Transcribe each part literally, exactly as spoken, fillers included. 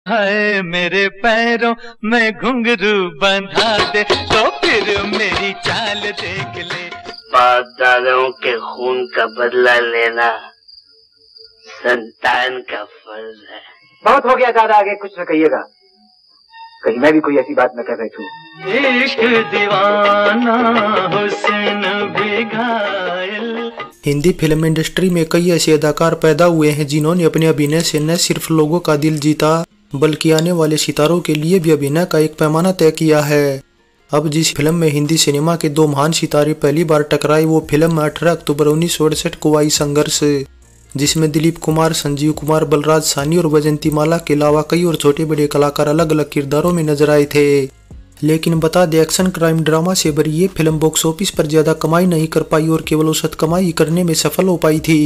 हाय मेरे पैरों में घुंघरू बंधा दे तो फिर मेरी चाल देख ले। बाप दादाओं के खून का बदला लेना संतान का फर्ज है। बहुत हो गया दादा, आगे कुछ न कहिएगा, कहीं मैं भी कोई ऐसी बात न कर बैठूं। इश्क दीवाना हुस्न भी घायल। हिंदी फिल्म इंडस्ट्री में कई ऐसे अदाकार पैदा हुए हैं जिन्होंने अपने अभिनय से न सिर्फ लोगों का दिल जीता बल्कि आने वाले सितारों के लिए भी अभिनय का एक पैमाना तय किया है। अब जिस फिल्म में हिंदी सिनेमा के दो महान सितारे पहली बार टकराए वो फिल्म अठारह अक्टूबर उन्नीस सौ अड़सठ को आई संघर्ष, जिसमें दिलीप कुमार, संजीव कुमार, बलराज साहनी और वैजंती माला के अलावा कई और छोटे बड़े कलाकार अलग अलग किरदारों में नजर आए थे। लेकिन बता दें, एक्शन क्राइम ड्रामा से भरी ये फिल्म बॉक्स ऑफिस पर ज्यादा कमाई नहीं कर पाई और केवल औसत कमाई करने में सफल हो पाई थी।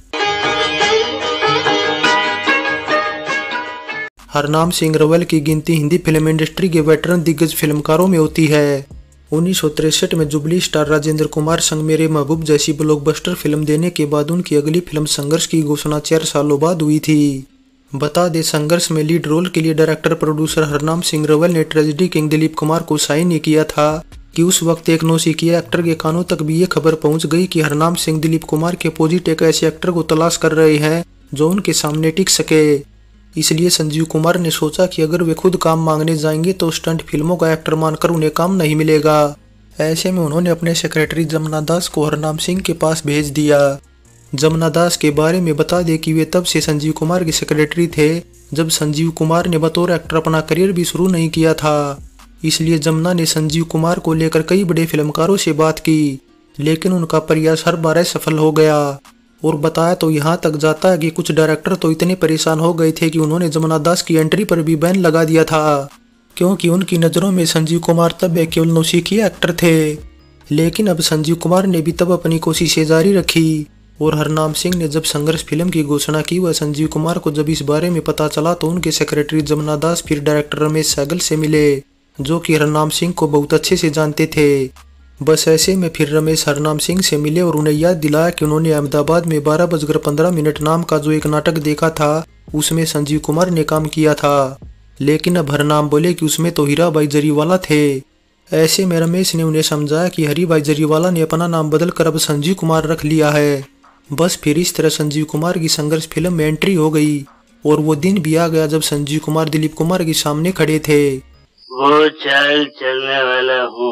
हरनाम सिंह रावल की गिनती हिंदी फिल्म इंडस्ट्री के वेटरन दिग्गज फिल्मकारों में होती है। उन्नीस सौ तिरसठ में जुबली स्टार राजेंद्र कुमार संग मेरे महबूब जैसी ब्लॉकबस्टर फिल्म देने के बाद उनकी अगली फिल्म संघर्ष की घोषणा चार सालों बाद हुई थी। बता दें, संघर्ष में लीड रोल के लिए डायरेक्टर प्रोड्यूसर हरनाम सिंह रावल ने ट्रेजेडी किंग दिलीप कुमार को साइन नहीं किया था कि उस वक्त एक नौसिखिया एक्टर के कानों तक भी ये खबर पहुंच गई कि हरनाम सिंह दिलीप कुमार के अपोजिट एक ऐसे एक्टर को तलाश कर रहे हैं जो उनके सामने टिक सके। इसलिए संजीव कुमार ने सोचा कि अगर वे खुद काम मांगने जाएंगे तो स्टंट फिल्मों का एक्टर मानकर उन्हें काम नहीं मिलेगा। ऐसे में उन्होंने अपने सेक्रेटरी जमुना दास को हरनाम सिंह के पास भेज दिया। जमुना दास के बारे में बता दें कि वे तब से संजीव कुमार के सेक्रेटरी थे जब संजीव कुमार ने बतौर एक्टर अपना करियर भी शुरू नहीं किया था। इसलिए जमुना ने संजीव कुमार को लेकर कई बड़े फिल्मकारों से बात की, लेकिन उनका प्रयास हर बार सफल हो गया। और बताया तो यहाँ तक जाता है कि कुछ डायरेक्टर तो इतने परेशान हो गए थे कि उन्होंने जमुना दास की एंट्री पर भी बैन लगा दिया था, क्योंकि उनकी नज़रों में संजीव कुमार तब एक केवल नौसिखिया एक्टर थे। लेकिन अब संजीव कुमार ने भी तब अपनी कोशिशें जारी रखी और हरनाम सिंह ने जब संघर्ष फिल्म की घोषणा की वह संजीव कुमार को जब इस बारे में पता चला तो उनके सेक्रेटरी जमुना दास फिर डायरेक्टर रमेश सहगल से मिले, जो कि हरनाम सिंह को बहुत अच्छे से जानते थे। बस ऐसे में फिर रमेश हरनाम सिंह से मिले और उन्हें याद दिलाया कि उन्होंने अहमदाबाद में बारह बजकर पंद्रह मिनट नाम का जो एक नाटक देखा था उसमें संजीव कुमार ने काम किया था। लेकिन अब हरनाम बोले कि उसमें तो हीरा भाई जरीवाला थे। ऐसे में रमेश ने उन्हें समझाया कि हरी भाई जरीवाला ने अपना नाम बदल कर अब संजीव कुमार रख लिया है। बस फिर इस तरह संजीव कुमार की संघर्ष फिल्म में एंट्री हो गई और वो दिन भी आ गया जब संजीव कुमार दिलीप कुमार के सामने खड़े थे। वो चाल चलने वाला हूँ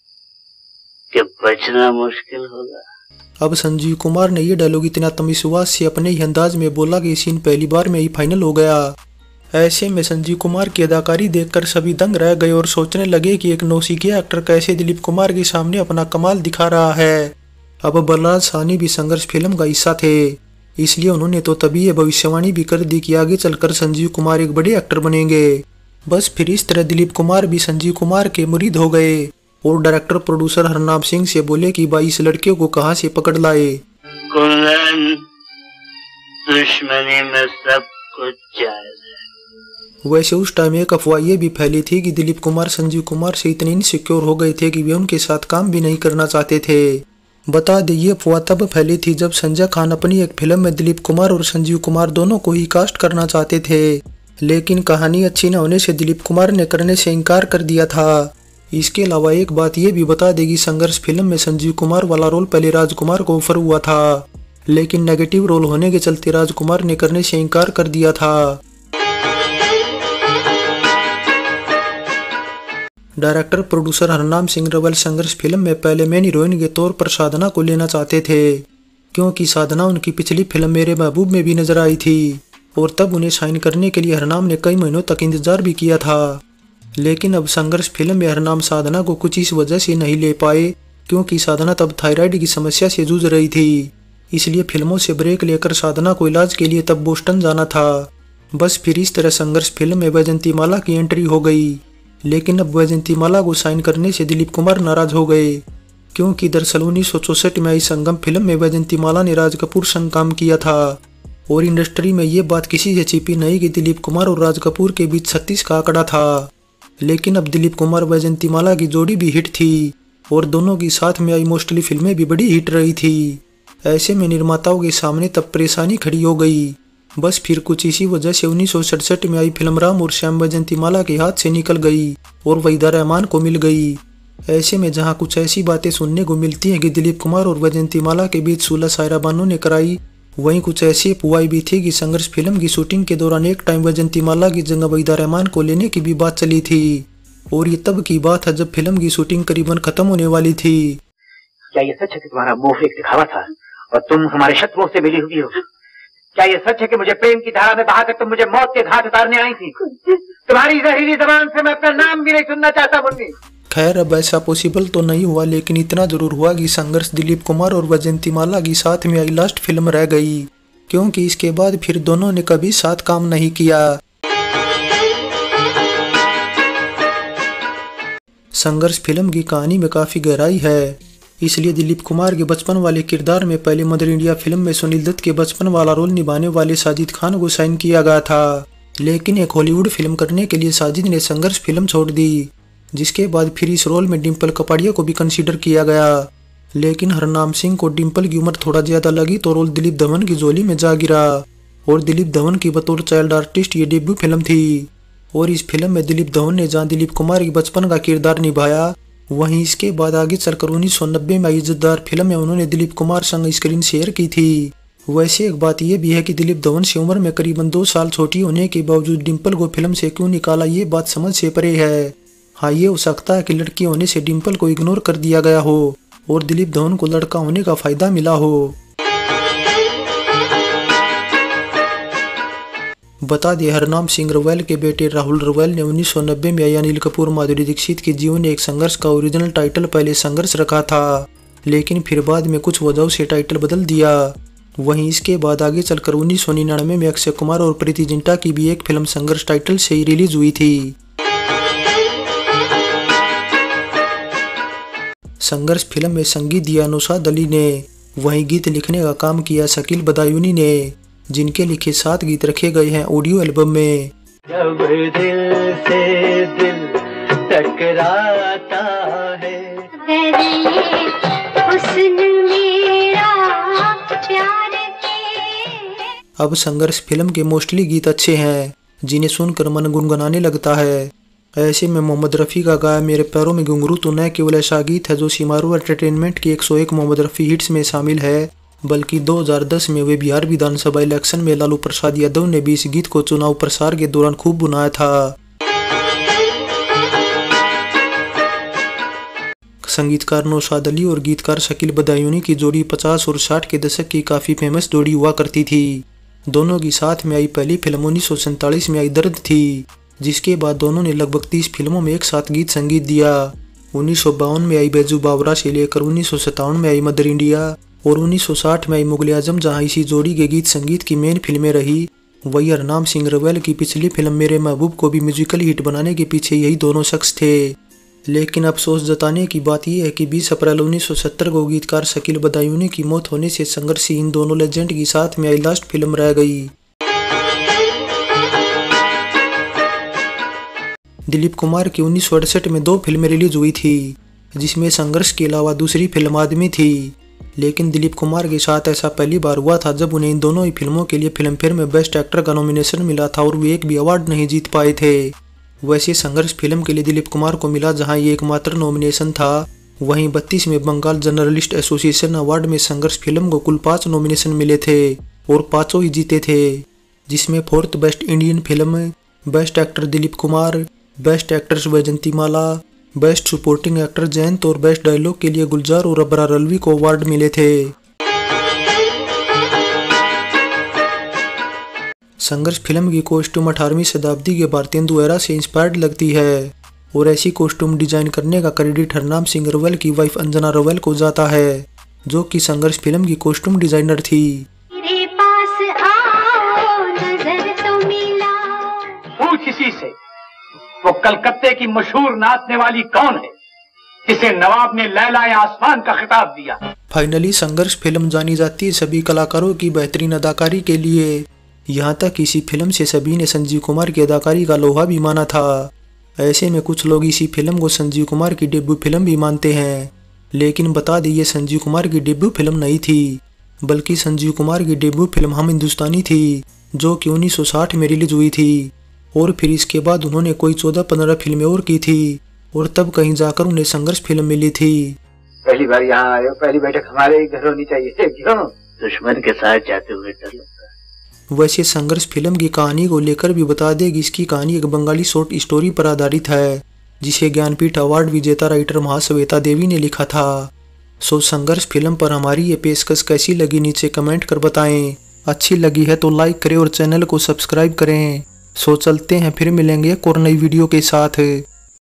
कि बचना मुश्किल होगा। अब संजीव कुमार ने ये डायलॉग इतना आत्मविश्वास से अपने ही अंदाज में बोला कि सीन पहली बार में ही फाइनल हो गया। ऐसे में संजीव कुमार की अदाकारी देखकर सभी दंग रह गए और सोचने लगे कि एक नौसिखिया एक्टर कैसे दिलीप कुमार के सामने अपना कमाल दिखा रहा है। अब बलराज साहनी भी संघर्ष फिल्म का हिस्सा थे, इसलिए उन्होंने तो तभी ये भविष्यवाणी भी कर दी कि आगे चलकर संजीव कुमार एक बड़े एक्टर बनेंगे। बस फिर इस तरह दिलीप कुमार भी संजीव कुमार के मुरीद हो गए और डायरेक्टर प्रोड्यूसर हरनाम सिंह से बोले कि भाई इस लड़के को कहां से पकड़ लाए। कुंदन, दुश्मनी में सब कुछ जायज है। वैसे उस टाइम एक अफवाह ये भी फैली थी कि दिलीप कुमार संजीव कुमार से इतने इनसिक्योर हो गए थे कि वे उनके साथ काम भी नहीं करना चाहते थे। बता दें, ये अफवाह तब फैली थी जब संजय खान अपनी एक फिल्म में दिलीप कुमार और संजीव कुमार दोनों को ही कास्ट करना चाहते थे, लेकिन कहानी अच्छी न होने से दिलीप कुमार ने करने से इनकार कर दिया था। इसके अलावा एक बात ये भी बता देगी, संघर्ष फिल्म में संजीव कुमार वाला रोल पहले राजकुमार को ऑफर हुआ था, लेकिन नेगेटिव रोल होने के चलते राजकुमार ने करने से इनकार कर दिया था। डायरेक्टर प्रोड्यूसर हरनाम सिंह रावल संघर्ष फिल्म में पहले मेन हीरोइन के तौर पर साधना को लेना चाहते थे, क्योंकि साधना उनकी पिछली फिल्म मेरे महबूब में भी नजर आई थी और तब उन्हें साइन करने के लिए हरनाम ने कई महीनों तक इंतजार भी किया था। लेकिन अब संघर्ष फिल्म में हरनाम साधना को कुछ इस वजह से नहीं ले पाए क्योंकि साधना तब थायराइड की समस्या से जूझ रही थी, इसलिए फिल्मों से ब्रेक लेकर साधना को इलाज के लिए तब बोस्टन जाना था। बस फिर इस तरह संघर्ष फिल्म में वैजंती माला की एंट्री हो गई। लेकिन अब वैजंती माला को साइन करने से दिलीप कुमार नाराज हो गए, क्योंकि दरअसल उन्नीस सौ चौसठ में आई संगम फिल्म में वैजंती माला ने राज कपूर संग काम किया था और इंडस्ट्री में ये बात किसी से छिपी नहीं कि दिलीप कुमार और राज कपूर के बीच छत्तीस का आंकड़ा था। लेकिन अब दिलीप कुमार वैजंती माला की जोड़ी भी हिट थी और दोनों की साथ में आई मोस्टली फिल्में भी बड़ी हिट रही थी। ऐसे में निर्माताओं के सामने तब परेशानी खड़ी हो गई बस फिर कुछ इसी वजह से उन्नीस सौ सड़सठ में आई फिल्म राम और श्याम वैजयंतीमाला के हाथ से निकल गई और वहीदा रहमान को मिल गई। ऐसे में जहां कुछ ऐसी बातें सुनने को मिलती हैं कि दिलीप कुमार और वैजयंतीमाला के बीच सुलह सायरा बानो ने कराई, वहीं कुछ ऐसी अफवाहें भी थी कि संघर्ष फिल्म की शूटिंग के दौरान एक टाइम वैजयंतीमाला की जगह वहीदा रहमान को लेने की भी बात चली थी। और ये तब की बात है जब फिल्म की शूटिंग करीबन खत्म होने वाली थी। क्या ये सच है कि तुम्हारा मुंह एक दिखावा था और तुम हमारे शत्रुओं से मिली हुई हो? क्या ये सच है कि मुझे प्रेम की धारा में बहाकर तुम मुझे मौत के घाट उतारने आई थी? तुम्हारी जहरीली जबान से मैं अपना नाम भी नहीं सुनना चाहता मुन्नी। खैर अब ऐसा पॉसिबल तो नहीं हुआ, लेकिन इतना जरूर हुआ कि संघर्ष दिलीप कुमार और वैजयंतीमाला की साथ में आई लास्ट फिल्म रह गई, क्योंकि इसके बाद फिर दोनों ने कभी साथ काम नहीं किया। संघर्ष फिल्म की कहानी में काफी गहराई है, इसलिए दिलीप कुमार के बचपन वाले किरदार में पहले मदर इंडिया फिल्म में सुनील दत्त के बचपन वाला रोल निभाने वाले साजिद खान को साइन किया गया था। लेकिन एक हॉलीवुड फिल्म करने के लिए साजिद ने संघर्ष फिल्म छोड़ दी, जिसके बाद फिर इस रोल में डिम्पल कपाड़िया को भी कंसीडर किया गया। लेकिन हरनाम सिंह को डिम्पल की उम्र थोड़ा ज्यादा लगी तो रोल दिलीप धवन की झोली में जा गिरा और दिलीप धवन की बतौर चाइल्ड आर्टिस्ट ये डेब्यू फिल्म थी। और इस फिल्म में दिलीप धवन ने जहां दिलीप कुमार के बचपन का किरदार निभाया, वहीं इसके बाद आगे चलकर उन्नीस सौ नब्बे में इज्जतदार फिल्म में उन्होंने दिलीप कुमार संग स्क्रीन शेयर की थी। वैसे एक बात यह भी है कि दिलीप धवन से उम्र में करीबन दो साल छोटी होने के बावजूद डिम्पल को फिल्म से क्यों निकाला, ये बात समझ से परे है। हाँ, ये हो सकता है कि लड़की होने से डिम्पल को इग्नोर कर दिया गया हो और दिलीप धवन को लड़का होने का फायदा मिला हो। बता दें, हरनाम सिंह रवैल के बेटे राहुल रवैल ने उन्नीस सौ नब्बे में आई अनिल कपूर माधुरी दीक्षित के जीवन एक संघर्ष का ओरिजिनल टाइटल पहले संघर्ष रखा था, लेकिन फिर बाद में कुछ वजहों से टाइटल बदल दिया। वहीं इसके बाद आगे चलकर उन्नीस सौ निन्यानवे में अक्षय कुमार और प्रीति जिंटा की भी एक फिल्म संघर्ष टाइटल से ही रिलीज हुई थी। संघर्ष फिल्म में संगीत दिया नौशाद अली ने, वहीं गीत लिखने का काम किया शकील बदायूनी ने, जिनके लिखे सात गीत रखे गए हैं ऑडियो एल्बम में। जब दिल से दिल टकराता है, अब संघर्ष फिल्म के मोस्टली गीत अच्छे हैं, जिन्हें सुनकर मन गुनगुनाने लगता है। ऐसे में मोहम्मद रफ़ी का गाया मेरे पैरों में घुंघरू तो न केवल ऐसा गीत है जो सिमारू एंटरटेनमेंट की एक सौ एक मोहम्मद रफ़ी हिट्स में शामिल है, बल्कि दो हज़ार दस में वे बिहार विधानसभा इलेक्शन में लालू प्रसाद यादव ने भी इस गीत को चुनाव प्रसार के दौरान खूब बुनाया था। संगीतकार नौशाद अली और गीतकार शकील बदायूनी की जोड़ी पचास और साठ के दशक की काफी फेमस जोड़ी हुआ करती थी। दोनों की साथ में आई पहली फिल्म उन्नीस सौ सैंतालीस में आई दर्द थी, जिसके बाद दोनों ने लगभग तीस फिल्मों में एक साथ गीत संगीत दिया। उन्नीस सौ बावन में आई बैजू बावरा से लेकर उन्नीस सौ सत्तावन में आई मदर इंडिया और उन्नीस सौ साठ में आई मुगल आजम, जहाँ इसी जोड़ी के गीत संगीत की मेन फिल्में रही। वही हरनाम सिंह रवैल की पिछली फिल्म मेरे महबूब को भी म्यूजिकल हिट बनाने के पीछे यही दोनों शख्स थे। लेकिन अफसोस जताने की बात यह है कि बीस अप्रैल उन्नीस सौ सत्तर को गीतकार शकील बदायूनी की मौत होने से संघर्ष इन दोनों लेजेंड की साथ में आई लास्ट फिल्म रह गई। दिलीप कुमार की उन्नीस सौ अड़सठ में दो फिल्में रिलीज हुई थी, जिसमें संघर्ष के अलावा दूसरी फिल्म आदमी थी। लेकिन दिलीप कुमार के साथ ऐसा पहली बार हुआ था जब उन्हें इन दोनों ही फिल्मों के लिए फिल्म फेयर में बेस्ट एक्टर का नॉमिनेशन मिला था और वे एक भी अवार्ड नहीं जीत पाए थे। वैसे संघर्ष फिल्म के लिए दिलीप कुमार को मिला जहां ये एकमात्र नॉमिनेशन था, वहीं बत्तीस में बंगाल जर्नलिस्ट एसोसिएशन अवार्ड में संघर्ष फिल्म को कुल पाँच नॉमिनेशन मिले थे और पाँचों ही जीते थे, जिसमें fourth best Indian film, best actor Dilip Kumar, best actress Vyjayanthimala, best supporting actor Jayant और बेस्ट डायलॉग के लिए गुलजार और अबरार अलवी को अवार्ड मिले थे। संघर्ष फिल्म की कॉस्ट्यूम अठारहवीं शताब्दी के भारतेंदु एरा से इंस्पायर्ड लगती है और ऐसी कॉस्ट्यूम डिजाइन करने का क्रेडिट हरनाम सिंह रवैल की वाइफ अंजना रवैल को जाता है, जो कि संघर्ष फिल्म की कॉस्ट्यूम डिजाइनर थी। पूछ इसी से वो कलकत्ते की मशहूर नाचने वाली कौन है जिसे नवाब ने लैलाए आसमान का खिताब दिया। फाइनली संघर्ष फिल्म जानी जाती है सभी कलाकारों की बेहतरीन अदाकारी के लिए। यहाँ तक इसी फिल्म से सभी ने संजीव कुमार की अदाकारी का लोहा भी माना था। ऐसे में कुछ लोग इसी फिल्म को संजीव कुमार की डेब्यू फिल्म भी मानते हैं, लेकिन बता दें ये संजीव कुमार की डेब्यू फिल्म नहीं थी, बल्कि संजीव कुमार की डेब्यू फिल्म हम हिंदुस्तानी थी, जो कि उन्नीस सौ साठ में रिलीज हुई थी। और फिर इसके बाद उन्होंने कोई चौदह पंद्रह फिल्में और की थी और तब कहीं जाकर उन्हें संघर्ष फिल्म मिली थी। पहली बार यहाँ आए हो, पहली बैठक हमारे ही घर होनी चाहिए। क्यों? दुश्मन के साथ जाते हुए डर लगता है। वैसे संघर्ष फिल्म की कहानी को लेकर भी बता दें कि इसकी कहानी एक बंगाली शॉर्ट स्टोरी पर आधारित है, जिसे ज्ञानपीठ अवार्ड विजेता राइटर महाश्वेता देवी ने लिखा था। सो संघर्ष फिल्म पर हमारी ये पेशकश कैसी लगी नीचे कमेंट कर बताएं। अच्छी लगी है तो लाइक करें और चैनल को सब्सक्राइब करें। सो चलते हैं, फिर मिलेंगे एक और नई वीडियो के साथ।